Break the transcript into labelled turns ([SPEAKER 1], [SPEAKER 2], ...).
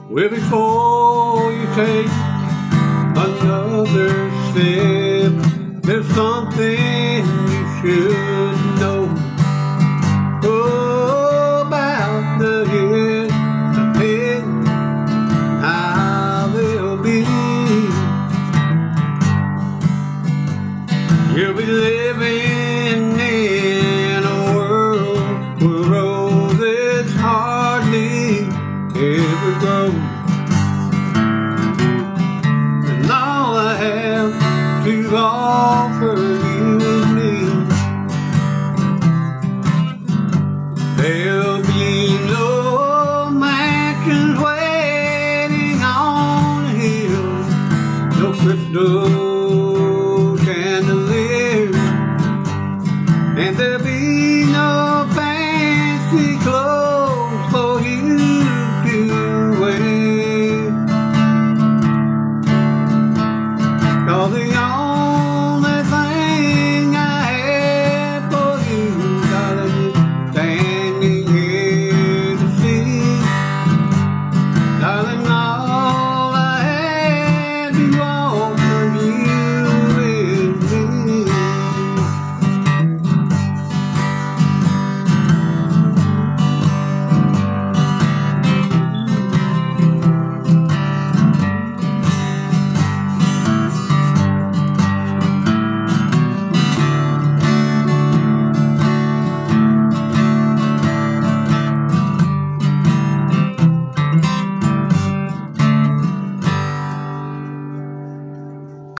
[SPEAKER 1] Well, before you take another step, there's something you should know about the years ahead, how they'll be. You'll be living in a world where roses hardly ever grow.